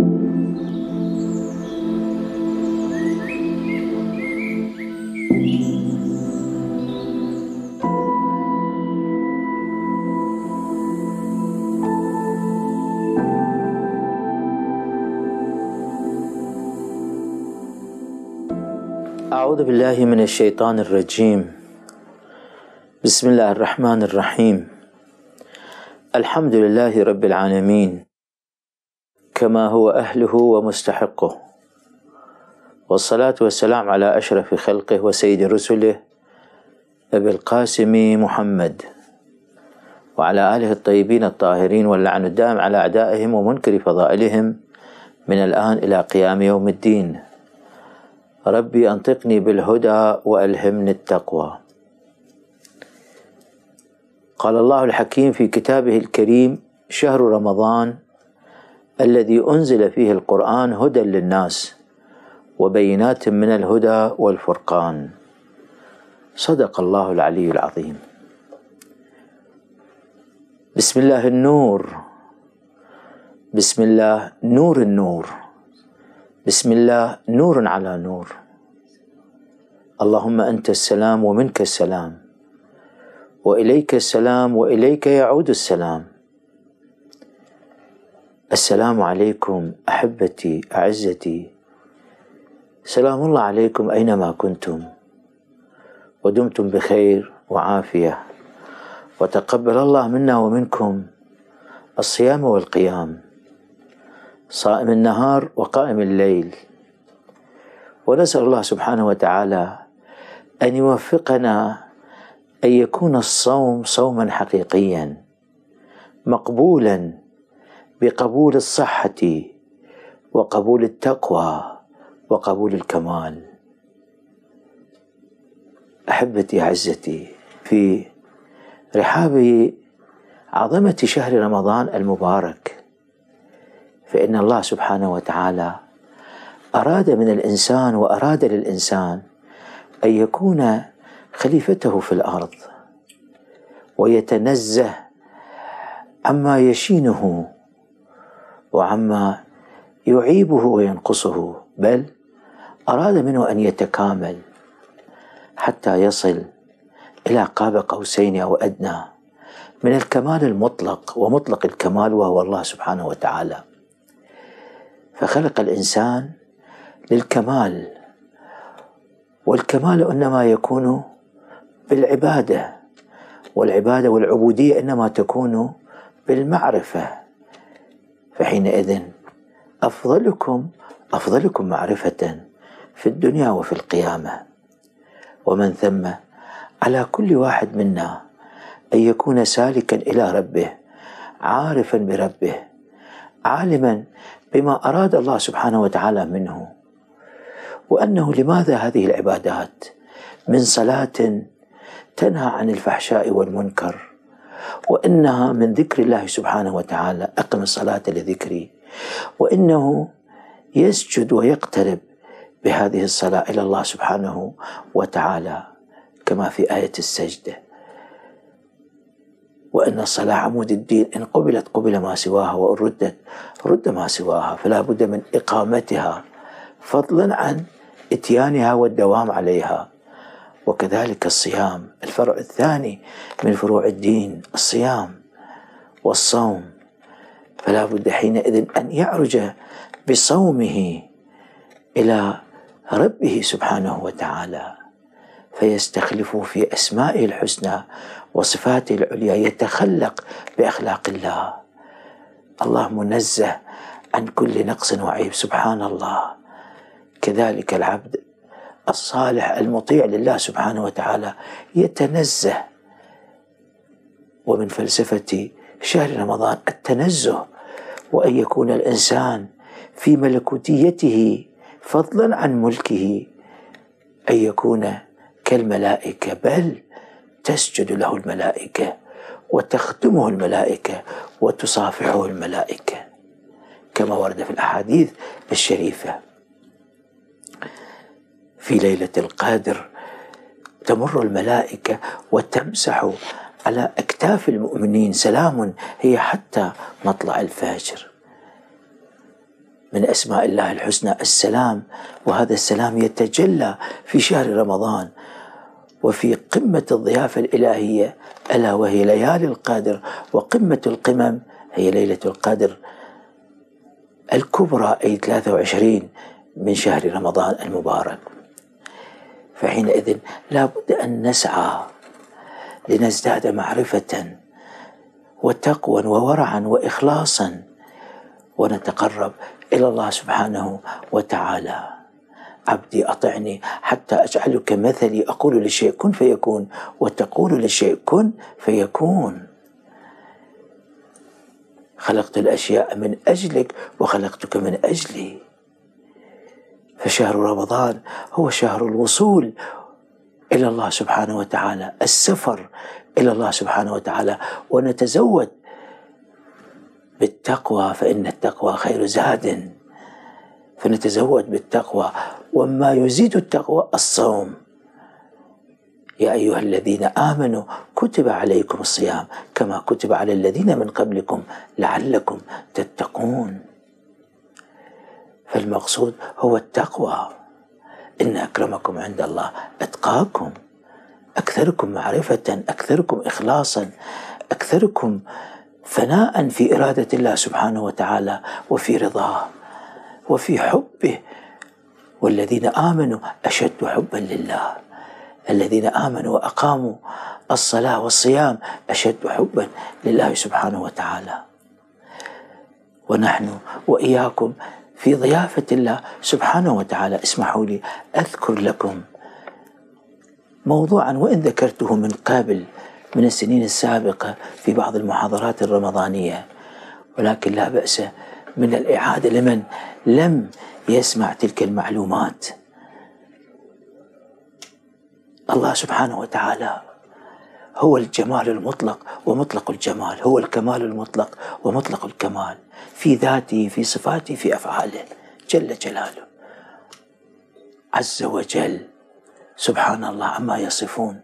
أعوذ بالله من الشيطان الرجيم. بسم الله الرحمن الرحيم. الحمد لله رب العالمين كما هو أهله ومستحقه، والصلاة والسلام على أشرف خلقه وسيد رسله أبي القاسم محمد وعلى آله الطيبين الطاهرين، واللعن الدائم على أعدائهم ومنكر فضائلهم من الآن إلى قيام يوم الدين. ربي أنطقني بالهدى وألهمني التقوى. قال الله الحكيم في كتابه الكريم: شهر رمضان الذي أنزل فيه القرآن هدى للناس وبينات من الهدى والفرقان. صدق الله العلي العظيم. بسم الله النور، بسم الله نور النور، بسم الله نور على نور. اللهم أنت السلام ومنك السلام، وإليك السلام وإليك يعود السلام. السلام عليكم أحبتي أعزتي، سلام الله عليكم أينما كنتم، ودمتم بخير وعافية، وتقبل الله منا ومنكم الصيام والقيام، صائم النهار وقائم الليل. ونسأل الله سبحانه وتعالى أن يوفقنا أن يكون الصوم صوما حقيقيا مقبولا بقبول الصحة وقبول التقوى وقبول الكمال. أحبتي أعزتي، في رحاب عظمة شهر رمضان المبارك، فإن الله سبحانه وتعالى أراد من الإنسان وأراد للإنسان أن يكون خليفته في الأرض ويتنزه عما يشينه وعما يعيبه وينقصه، بل أراد منه أن يتكامل حتى يصل إلى قاب قوسين أو أدنى من الكمال المطلق ومطلق الكمال، وهو الله سبحانه وتعالى. فخلق الإنسان للكمال، والكمال إنما يكون بالعبادة، والعبادة والعبودية إنما تكون بالمعرفة. فحينئذ أفضلكم معرفة في الدنيا وفي القيامة. ومن ثم على كل واحد منا أن يكون سالكا إلى ربه، عارفا بربه، عالما بما أراد الله سبحانه وتعالى منه، وأنه لماذا هذه العبادات من صلاة تنهى عن الفحشاء والمنكر، وإنها من ذكر الله سبحانه وتعالى، أقم الصلاة لذكري، وإنه يسجد ويقترب بهذه الصلاة إلى الله سبحانه وتعالى كما في آية السجدة: وأن الصلاة عمود الدين، إن قبلت قبل ما سواها، وإن ردت رد ما سواها، فلا بد من إقامتها فضلا عن إتيانها والدوام عليها. وكذلك الصيام، الفرع الثاني من فروع الدين، الصيام والصوم، فلا بد حينئذ أن يعرج بصومه إلى ربه سبحانه وتعالى، فيستخلف في أسمائه الحسنى وصفاته العليا، يتخلق بأخلاق الله. الله منزه عن كل نقص وعيب، سبحان الله. كذلك العبد الصالح المطيع لله سبحانه وتعالى يتنزه. ومن فلسفة شهر رمضان التنزه، وأن يكون الإنسان في ملكوتيته فضلا عن ملكه، أن يكون كالملائكة، بل تسجد له الملائكة وتخدمه الملائكة وتصافحه الملائكة كما ورد في الأحاديث الشريفة. في ليلة القدر تمر الملائكة وتمسح على أكتاف المؤمنين: سلام هي حتى مطلع الفجر. من أسماء الله الحسنى السلام، وهذا السلام يتجلى في شهر رمضان وفي قمة الضيافة الإلهية ألا وهي ليالي القدر، وقمة القمم هي ليلة القدر الكبرى أي 23 من شهر رمضان المبارك. فحينئذ لا بد أن نسعى لنزداد معرفة وتقوى وورعا وإخلاصا، ونتقرب إلى الله سبحانه وتعالى. عبدي أطعني حتى أجعلك مثلي، أقول للشيء كن فيكون وتقول للشيء كن فيكون. خلقت الأشياء من أجلك وخلقتك من أجلي. فشهر رمضان هو شهر الوصول إلى الله سبحانه وتعالى، السفر إلى الله سبحانه وتعالى، ونتزود بالتقوى فإن التقوى خير زاد، فنتزود بالتقوى. وما يزيد التقوى الصوم. يا أيها الذين آمنوا كتب عليكم الصيام كما كتب على الذين من قبلكم لعلكم تتقون. فالمقصود هو التقوى. إن أكرمكم عند الله أتقاكم، أكثركم معرفة، أكثركم إخلاصا، أكثركم فناء في إرادة الله سبحانه وتعالى وفي رضاه وفي حبه. والذين آمنوا أشد حبا لله. الذين آمنوا وأقاموا الصلاة والصيام أشد حبا لله سبحانه وتعالى. ونحن وإياكم في ضيافة الله سبحانه وتعالى. اسمحوا لي أذكر لكم موضوعا وإن ذكرته من قبل من السنين السابقة في بعض المحاضرات الرمضانية، ولكن لا بأس من الإعادة لمن لم يسمع تلك المعلومات. الله سبحانه وتعالى هو الجمال المطلق ومطلق الجمال، هو الكمال المطلق ومطلق الكمال في ذاته، في صفاته، في أفعاله جل جلاله عز وجل. سبحان الله عما يصفون.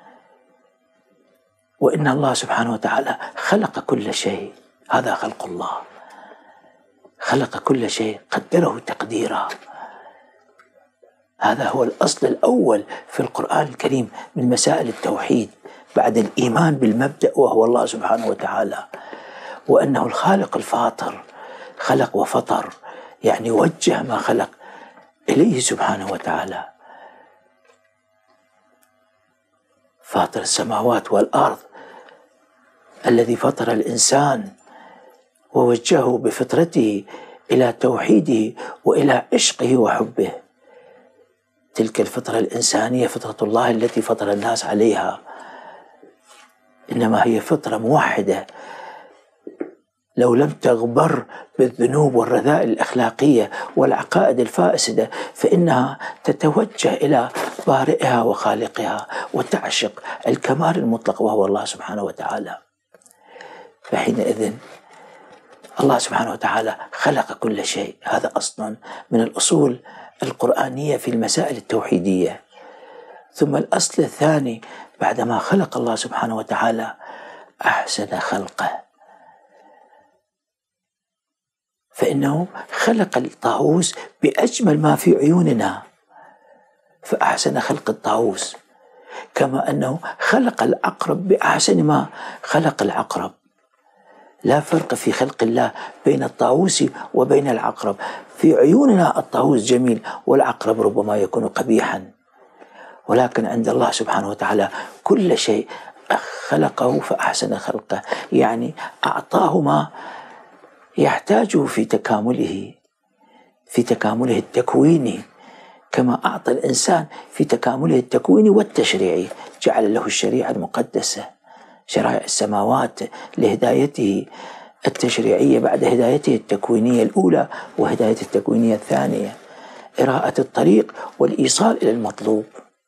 وإن الله سبحانه وتعالى خلق كل شيء، هذا خلق الله، خلق كل شيء قدره تقديرا. هذا هو الأصل الأول في القرآن الكريم من مسائل التوحيد بعد الإيمان بالمبدأ وهو الله سبحانه وتعالى، وأنه الخالق الفاطر، خلق وفطر، يعني وجه ما خلق إليه سبحانه وتعالى. فاطر السماوات والأرض الذي فطر الإنسان ووجهه بفطرته إلى توحيده وإلى عشقه وحبه. تلك الفطرة الإنسانية فطرة الله التي فطر الناس عليها، إنما هي فطرة موحدة لو لم تغبر بالذنوب والرذائل الأخلاقية والعقائد الفاسدة فإنها تتوجه إلى بارئها وخالقها وتعشق الكمال المطلق وهو الله سبحانه وتعالى. فحينئذ الله سبحانه وتعالى خلق كل شيء. هذا أصلا من الأصول القرآنية في المسائل التوحيدية. ثم الأصل الثاني بعدما خلق الله سبحانه وتعالى أحسن خلقه، فإنه خلق الطاووس بأجمل ما في عيوننا فأحسن خلق الطاووس، كما أنه خلق العقرب بأحسن ما خلق العقرب. لا فرق في خلق الله بين الطاووس وبين العقرب. في عيوننا الطاووس جميل والعقرب ربما يكون قبيحا، ولكن عند الله سبحانه وتعالى كل شيء خلقه فأحسن خلقه، يعني أعطاه ما يحتاجه في تكامله التكويني، كما أعطى الإنسان في تكامله التكويني والتشريعي. جعل له الشريعة المقدسة، شرائع السماوات لهدايته التشريعية بعد هدايته التكوينية الأولى وهدايته التكوينية الثانية، إراءة الطريق والإيصال إلى المطلوب.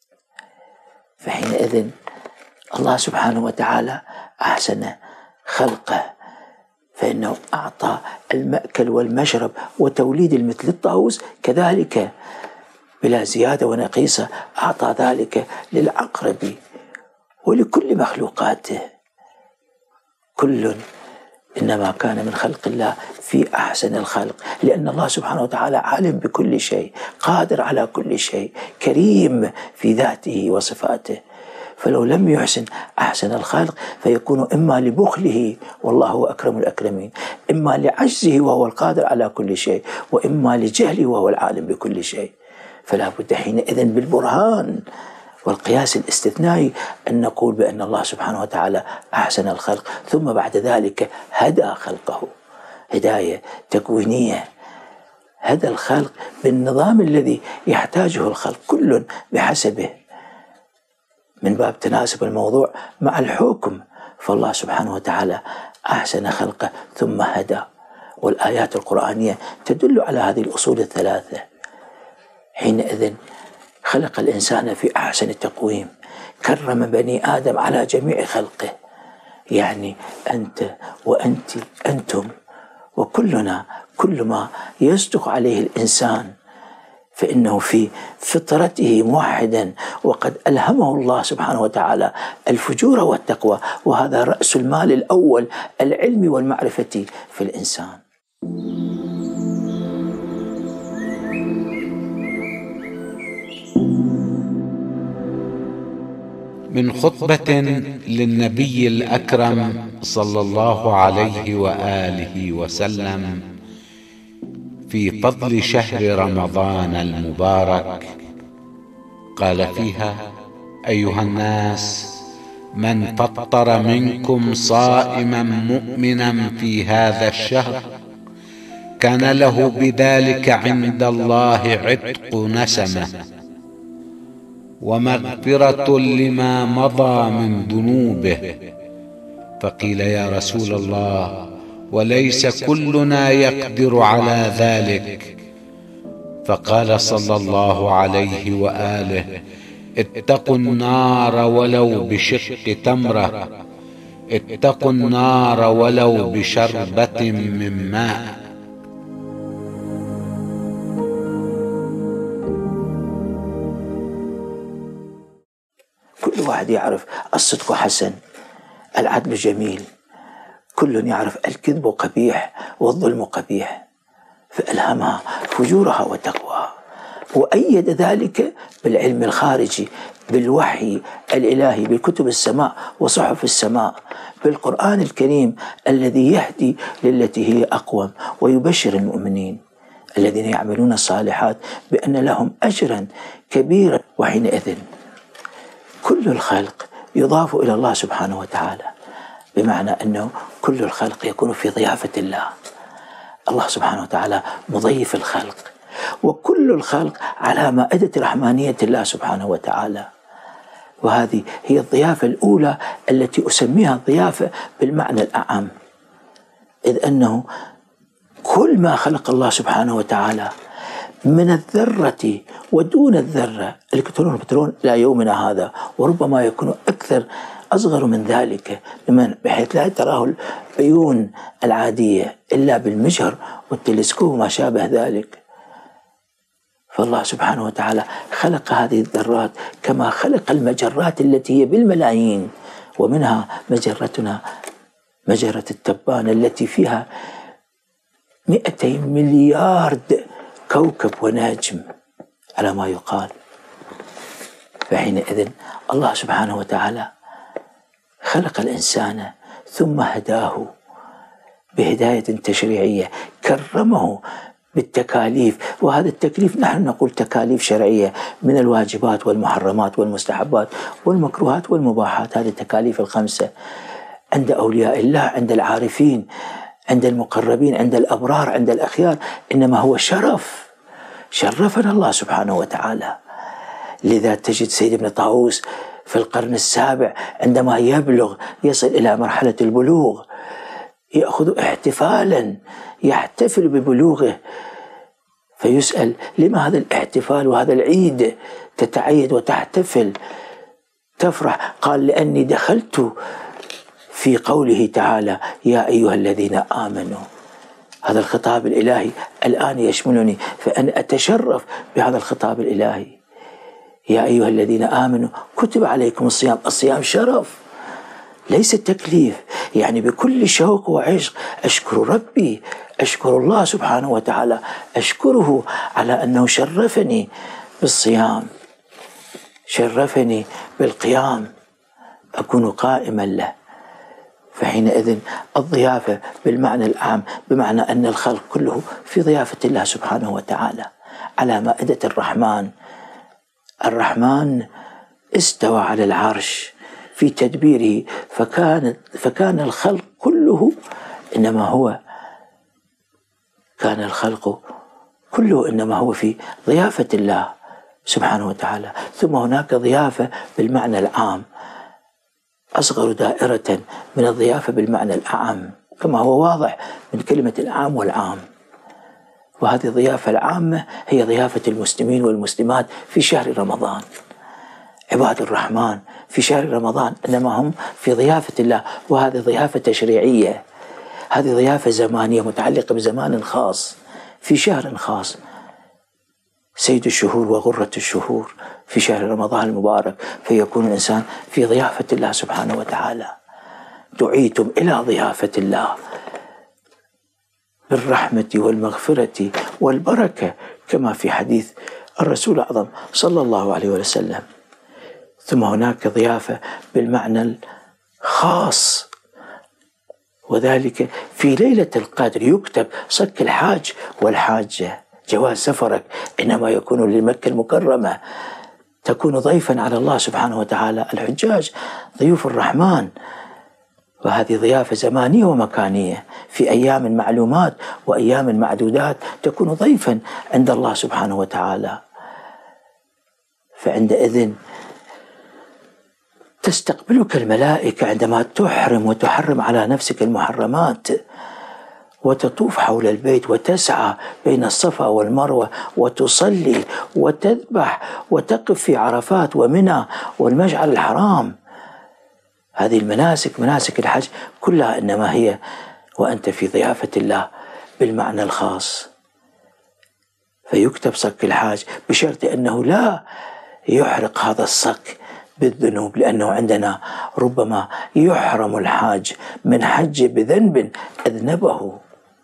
فحينئذ الله سبحانه وتعالى أحسن خلقه، فإنه أعطى المأكل والمشرب وتوليد المثل الطاووس كذلك بلا زيادة ونقيصة أعطى ذلك للعقرب ولكل مخلوقاته. كل إنما كان من خلق الله في أحسن الخلق، لأن الله سبحانه وتعالى عالم بكل شيء، قادر على كل شيء، كريم في ذاته وصفاته. فلو لم يحسن أحسن الخلق فيكون إما لبخله والله هو أكرم الأكرمين، إما لعجزه وهو القادر على كل شيء، وإما لجهله وهو العالم بكل شيء. فلا بد حينئذ بالبرهان والقياس الاستثنائي أن نقول بأن الله سبحانه وتعالى أحسن الخلق، ثم بعد ذلك هدى خلقه هداية تكوينية، هدى الخلق بالنظام الذي يحتاجه الخلق كل بحسبه من باب تناسب الموضوع مع الحكم. فالله سبحانه وتعالى أحسن خلقه ثم هدى، والآيات القرآنية تدل على هذه الأصول الثلاثة. حينئذ خلق الإنسان في أحسن تقويم، كرم بني آدم على جميع خلقه، يعني أنت وأنت أنتم وكلنا، كل ما يصدق عليه الإنسان فإنه في فطرته موحدا، وقد ألهمه الله سبحانه وتعالى الفجور والتقوى، وهذا رأس المال الأول، العلم والمعرفة في الإنسان. من خطبة للنبي الأكرم صلى الله عليه وآله وسلم في فضل شهر رمضان المبارك، قال فيها: أيها الناس، من فطر منكم صائما مؤمنا في هذا الشهر كان له بذلك عند الله عتق نسمة ومغفرة لما مضى من ذنوبه. فقيل: يا رسول الله، وليس كلنا يقدر على ذلك؟ فقال صلى الله عليه وآله: اتقوا النار ولو بشق تمرة، اتقوا النار ولو بشربة من ماء. كل واحد يعرف الصدق حسن، العدل جميل، كل يعرف الكذب قبيح والظلم قبيح، فألهمها فجورها وتقواها، وأيد ذلك بالعلم الخارجي، بالوحي الإلهي، بالكتب السماء وصحف السماء، بالقرآن الكريم الذي يهدي للتي هي أقوم، ويبشر المؤمنين الذين يعملون الصالحات بأن لهم أجرا كبيرا. وحينئذ كل الخلق يضاف إلى الله سبحانه وتعالى، بمعنى أنه كل الخلق يكون في ضيافة الله. الله سبحانه وتعالى مضيف الخلق، وكل الخلق على مائدة رحمانية الله سبحانه وتعالى. وهذه هي الضيافة الأولى التي أسميها الضيافة بالمعنى الأعم، إذ أنه كل ما خلق الله سبحانه وتعالى من الذرة ودون الذرة، الإلكترون والبروتون إلى يومنا هذا، وربما يكون أكثر أصغر من ذلك، بحيث لا تراه العيون العادية إلا بالمجهر والتلسكوب وما شابه ذلك. فالله سبحانه وتعالى خلق هذه الذرات كما خلق المجرات التي هي بالملايين، ومنها مجرتنا مجرة التبان التي فيها 200 مليار كوكب ونجم على ما يقال. فحينئذ الله سبحانه وتعالى خلق الإنسان ثم هداه بهداية تشريعية، كرمه بالتكاليف، وهذا التكليف نحن نقول تكاليف شرعية من الواجبات والمحرمات والمستحبات والمكروهات والمباحات. هذه التكاليف الخمسة عند أولياء الله، عند العارفين، عند المقربين، عند الأبرار، عند الأخيار، إنما هو شرف، شرفنا الله سبحانه وتعالى. لذا تجد سيد ابن طاووس في القرن السابع عندما يصل إلى مرحلة البلوغ يأخذ احتفالا، يحتفل ببلوغه، فيسأل: لما هذا الاحتفال وهذا العيد تتعيد وتحتفل تفرح؟ قال: لأني دخلت في قوله تعالى: يا أيها الذين آمنوا. هذا الخطاب الإلهي الآن يشملني، فأنا أتشرف بهذا الخطاب الإلهي. يا أيها الذين آمنوا كتب عليكم الصيام. الصيام شرف، ليس التكليف، يعني بكل شوق وعشق أشكر ربي، أشكر الله سبحانه وتعالى، أشكره على أنه شرفني بالصيام، شرفني بالقيام، أكون قائما له. فحينئذ الضيافة بالمعنى العام بمعنى أن الخلق كله في ضيافة الله سبحانه وتعالى على مائدة الرحمن. الرحمن استوى على العرش في تدبيره، فكان الخلق كله إنما هو في ضيافة الله سبحانه وتعالى. ثم هناك ضيافة بالمعنى العام، أصغر دائرة من الضيافة بالمعنى الأعم، كما هو واضح من كلمة العام والعام. وهذه الضيافة العامة هي ضيافة المسلمين والمسلمات في شهر رمضان. عباد الرحمن في شهر رمضان إنما هم في ضيافة الله، وهذه ضيافة تشريعية، هذه ضيافة زمانية متعلقة بزمان خاص في شهر خاص. سيد الشهور وغرة الشهور في شهر رمضان المبارك، فيكون الإنسان في ضيافة الله سبحانه وتعالى. دعيتم إلى ضيافة الله بالرحمة والمغفرة والبركة، كما في حديث الرسول الأعظم صلى الله عليه وسلم. ثم هناك ضيافة بالمعنى الخاص، وذلك في ليلة القدر يكتب صك الحاج والحاجة، جواز سفرك إنما يكون لمكة المكرمة، تكون ضيفا على الله سبحانه وتعالى. الحجاج ضيوف الرحمن، وهذه ضيافة زمانية ومكانية في أيام معلومات وأيام معدودات تكون ضيفا عند الله سبحانه وتعالى. فعندئذ تستقبلك الملائكة عندما تحرم وتحرم على نفسك المحرمات، وتطوف حول البيت وتسعى بين الصفا والمروة وتصلي وتذبح وتقف في عرفات ومنى والمشعر الحرام. هذه المناسك، مناسك الحج كلها إنما هي وأنت في ضيافة الله بالمعنى الخاص. فيكتب صك الحاج بشرط أنه لا يحرق هذا الصك بالذنوب، لأنه عندنا ربما يحرم الحاج من حج بذنب أذنبه،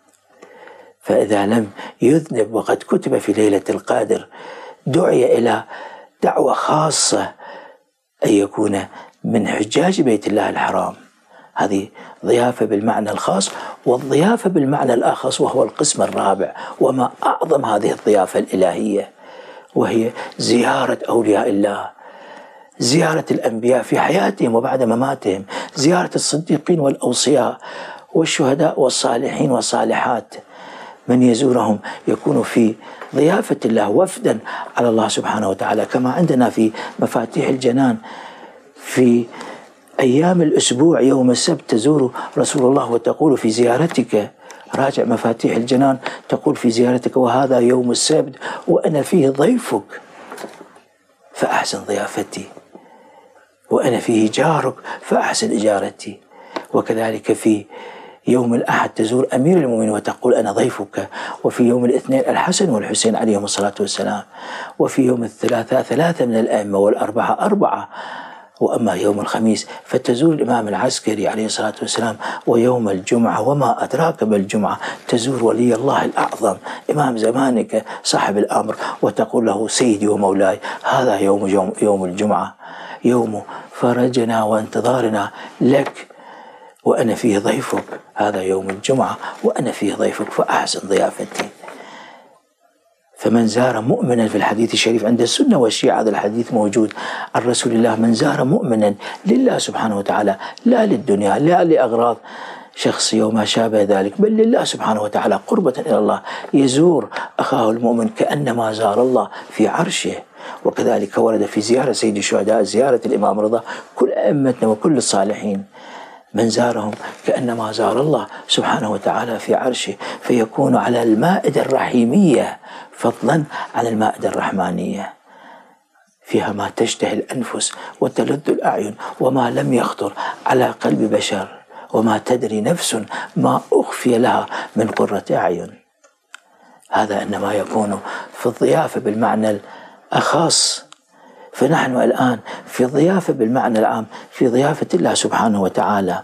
فإذا لم يذنب وقد كتب في ليلة القدر دعي إلى دعوة خاصة أن يكون من حجاج بيت الله الحرام. هذه ضيافة بالمعنى الخاص. والضيافة بالمعنى الأخص وهو القسم الرابع، وما أعظم هذه الضيافة الإلهية، وهي زيارة أولياء الله، زيارة الأنبياء في حياتهم وبعد مماتهم، زيارة الصديقين والأوصياء والشهداء والصالحين والصالحات. من يزورهم يكون في ضيافة الله وفدا على الله سبحانه وتعالى، كما عندنا في مفاتيح الجنان في أيام الأسبوع يوم السبت تزور رسول الله وتقول في زيارتك، راجع مفاتيح الجنان، تقول في زيارتك وهذا يوم السبت وأنا فيه ضيفك فأحسن ضيافتي، وأنا فيه جارك فأحسن إجارتي. وكذلك في يوم الأحد تزور أمير المؤمنين وتقول أنا ضيفك، وفي يوم الاثنين الحسن والحسين عليهم الصلاة والسلام، وفي يوم الثلاثاء 3 من الأئمة والأربعة 4. وأما يوم الخميس فتزور الإمام العسكري عليه الصلاة والسلام، ويوم الجمعة وما أدراك ما الجمعة تزور ولي الله الأعظم إمام زمانك صاحب الأمر وتقول له سيدي ومولاي هذا يوم الجمعة، يوم فرجنا وانتظارنا لك وأنا فيه ضيفك، هذا يوم الجمعة وأنا فيه ضيفك فأحسن ضيافتي. فمن زار مؤمنا، في الحديث الشريف عند السنة والشيعة هذا الحديث موجود عن رسول الله، من زار مؤمنا لله سبحانه وتعالى لا للدنيا لا لأغراض شخصية وما شابه ذلك، بل لله سبحانه وتعالى قربة إلى الله، يزور أخاه المؤمن كأنما زار الله في عرشه. وكذلك ورد في زيارة سيد الشهداء زيارة الإمام رضا كل أئمتنا وكل الصالحين، من زارهم كأنما زار الله سبحانه وتعالى في عرشه، فيكون على المائدة الرحيمية فضلا عن المائدة الرحمانية، فيها ما تشتهي الأنفس وتلذ الأعين وما لم يخطر على قلب بشر، وما تدري نفس ما أخفي لها من قرة أعين. هذا إنما يكون في الضيافة بالمعنى الأخص. فنحن الآن في ضيافة بالمعنى العام، في ضيافة الله سبحانه وتعالى.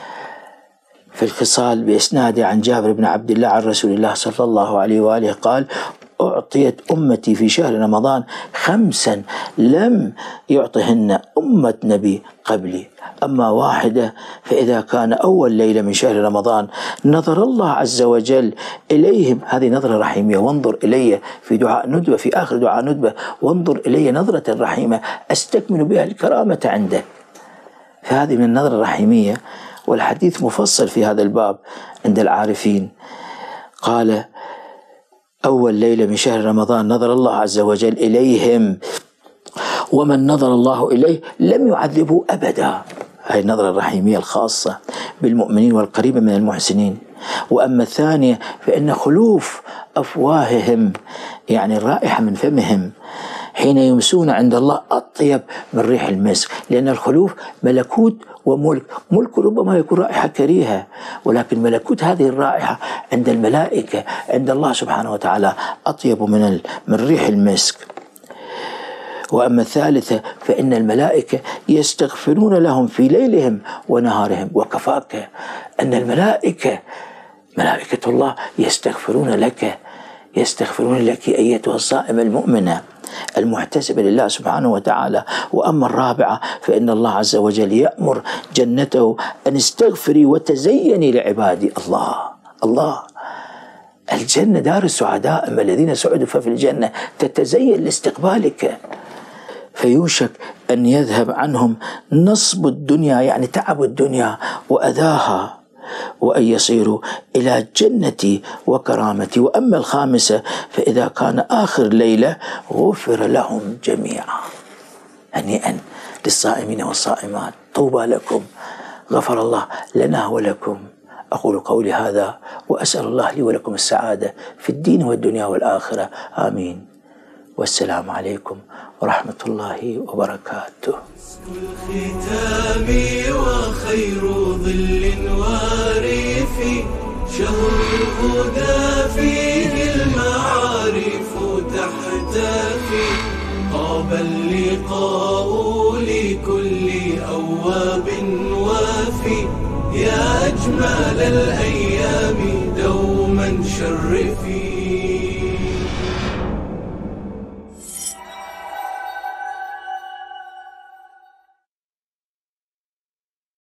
في الخصال بإسناد عن جابر بن عبد الله عن رسول الله صلى الله عليه وآله قال: أعطيت أمتي في شهر رمضان 5 لم يعطهن أمة نبي قبلي، أما واحدة فإذا كان أول ليلة من شهر رمضان نظر الله عز وجل إليهم، هذه نظرة رحيمية، وانظر إلي في دعاء ندبة، في آخر دعاء ندبة: وانظر إلي نظرة رحيمة أستكمل بها الكرامة عنده. فهذه من النظرة الرحيمية، والحديث مفصل في هذا الباب عند العارفين. قال: أول ليلة من شهر رمضان نظر الله عز وجل إليهم، ومن نظر الله إليه لم يعذبه أبدا. هذه النظرة الرحيمية الخاصة بالمؤمنين والقريبة من المحسنين. وأما الثانية فإن خلوف أفواههم، يعني الرائحة من فمهم حين يمسون عند الله أطيب من ريح المسك، لأن الخلوف ملكوت وملك. ملك ربما يكون رائحة كريهة، ولكن ملكوت هذه الرائحة عند الملائكة عند الله سبحانه وتعالى أطيب من ريح المسك. وأما الثالثة فإن الملائكة يستغفرون لهم في ليلهم ونهارهم. وكفاك أن الملائكة، ملائكة الله يستغفرون لك، يستغفرون لك أيتها الصائمة المؤمنة المحتسبة لله سبحانه وتعالى. وأما الرابعة فإن الله عز وجل يأمر جنته أن استغفري وتزيني لعبادي. الله الجنة دار السعداء، أما الذين سعدوا ففي الجنة تتزين لاستقبالك. فيوشك أن يذهب عنهم نصب الدنيا، يعني تعب الدنيا وأذاها، وأن يصيروا إلى جنتي وكرامتي. وأما الخامسة فإذا كان آخر ليلة غفر لهم جميعا. هنيئا للصائمين والصائمات، طوبى لكم، غفر الله لنا ولكم. أقول قولي هذا وأسأل الله لي ولكم السعادة في الدين والدنيا والآخرة، آمين. والسلام عليكم ورحمة الله وبركاته. الختام وخير ظل وارف، شهر الهدى فيه المعارف تحتفي، طاب اللقاء لكل أواب وافي، يا أجمل الأيام دوما شرفي.